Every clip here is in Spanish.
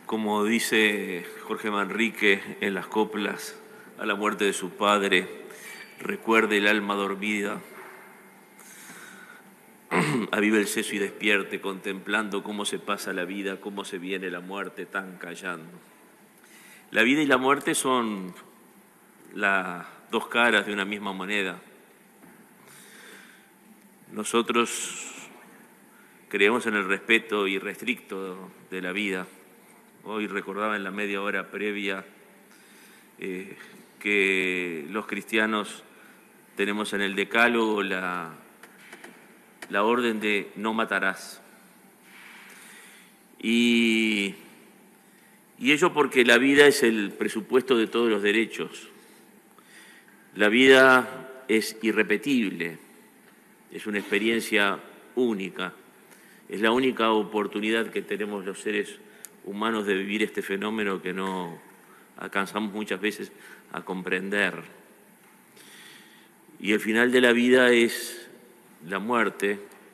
Como dice Jorge Manrique en las coplas a la muerte de su padre, recuerde el alma dormida, avive el seso y despierte, contemplando cómo se pasa la vida, cómo se viene la muerte, tan callando. La vida y la muerte son las dos caras de una misma moneda. Nosotros creemos en el respeto irrestricto de la vida. Hoy recordaba en la media hora previa que los cristianos tenemos en el decálogo la orden de no matarás. Y ello porque la vida es el presupuesto de todos los derechos. La vida es irrepetible, es una experiencia única, es la única oportunidad que tenemos los seres humanos de vivir este fenómeno que no alcanzamos muchas veces a comprender. Y el final de la vida es la muerte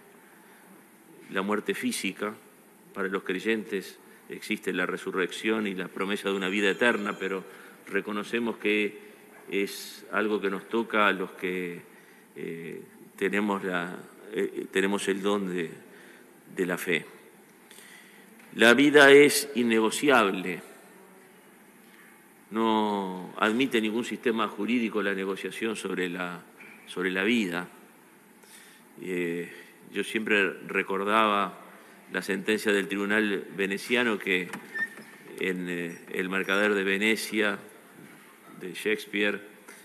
física. Para los creyentes existe la resurrección y la promesa de una vida eterna, pero reconocemos que es algo que nos toca a los que tenemos el don de la fe. La vida es innegociable, no admite ningún sistema jurídico la negociación sobre la vida. Yo siempre recordaba la sentencia del tribunal veneciano que en El Mercader de Venecia, de Shakespeare,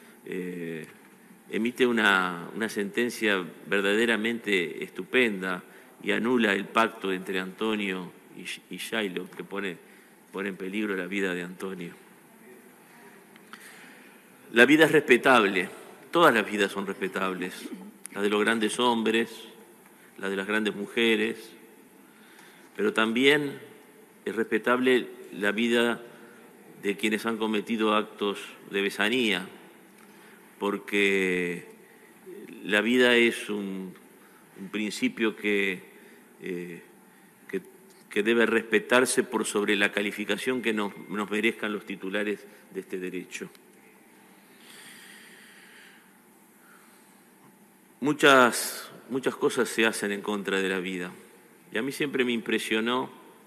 emite una sentencia verdaderamente estupenda y anula el pacto entre Antonio y Shylock, que pone en peligro la vida de Antonio. La vida es respetable, todas las vidas son respetables, la de los grandes hombres, la de las grandes mujeres, pero también es respetable la vida de quienes han cometido actos de besanía, porque la vida es un principio que debe respetarse por sobre la calificación que nos merezcan los titulares de este derecho. Muchas cosas se hacen en contra de la vida. Y a mí siempre me impresionó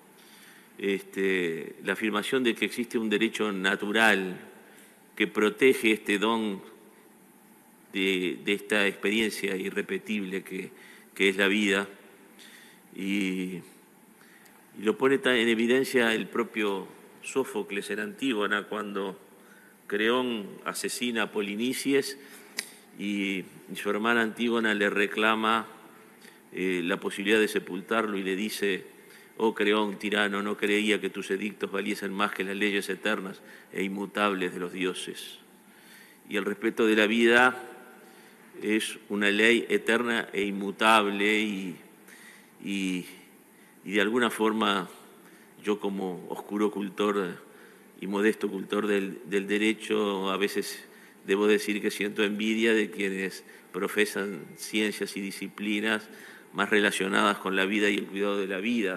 la afirmación de que existe un derecho natural que protege este don de esta experiencia irrepetible que es la vida. Y lo pone en evidencia el propio Sófocles en Antígona, cuando Creón asesina a Polinices y su hermana Antígona le reclama la posibilidad de sepultarlo y le dice: «Oh Creón, tirano, no creía que tus edictos valiesen más que las leyes eternas e inmutables de los dioses». Y el respeto de la vida es una ley eterna e inmutable y de alguna forma yo, como oscuro cultor y modesto cultor del derecho, a veces debo decir que siento envidia de quienes profesan ciencias y disciplinas más relacionadas con la vida y el cuidado de la vida.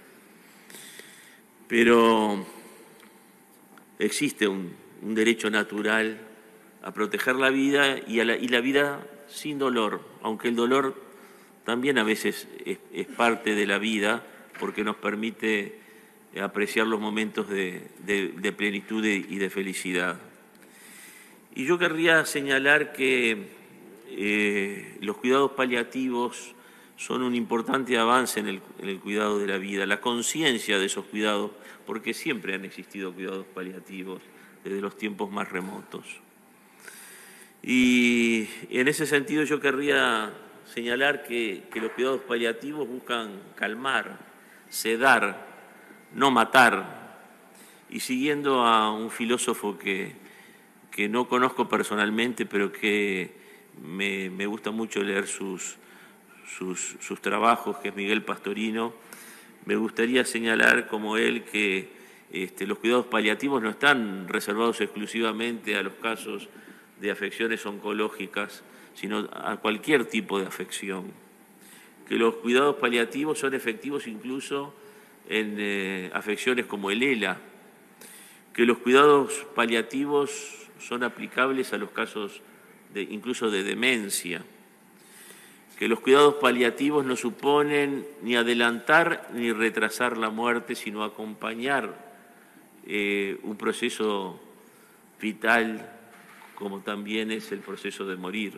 Pero existe un derecho natural a proteger la vida y la vida sin dolor, aunque el dolor también a veces es parte de la vida, porque nos permite apreciar los momentos de plenitud y de felicidad. Y yo querría señalar que los cuidados paliativos son un importante avance en el cuidado de la vida, la conciencia de esos cuidados, porque siempre han existido cuidados paliativos desde los tiempos más remotos. Y en ese sentido yo querría señalar que los cuidados paliativos buscan calmar, sedar, no matar. Y siguiendo a un filósofo que no conozco personalmente, pero que me gusta mucho leer sus trabajos, que es Miguel Pastorino, me gustaría señalar como él que los cuidados paliativos no están reservados exclusivamente a los casos de afecciones oncológicas, sino a cualquier tipo de afección. Que los cuidados paliativos son efectivos incluso en afecciones como el ELA, que los cuidados paliativos son aplicables a los casos incluso de demencia, que los cuidados paliativos no suponen ni adelantar ni retrasar la muerte, sino acompañar un proceso vital como también es el proceso de morir.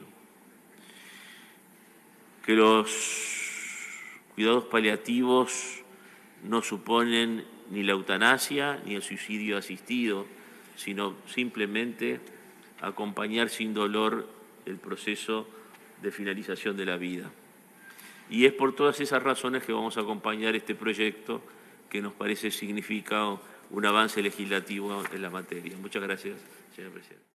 Que los cuidados paliativos no suponen ni la eutanasia ni el suicidio asistido, sino simplemente acompañar sin dolor el proceso de finalización de la vida. Y es por todas esas razones que vamos a acompañar este proyecto que nos parece significa un avance legislativo en la materia. Muchas gracias, señor presidente.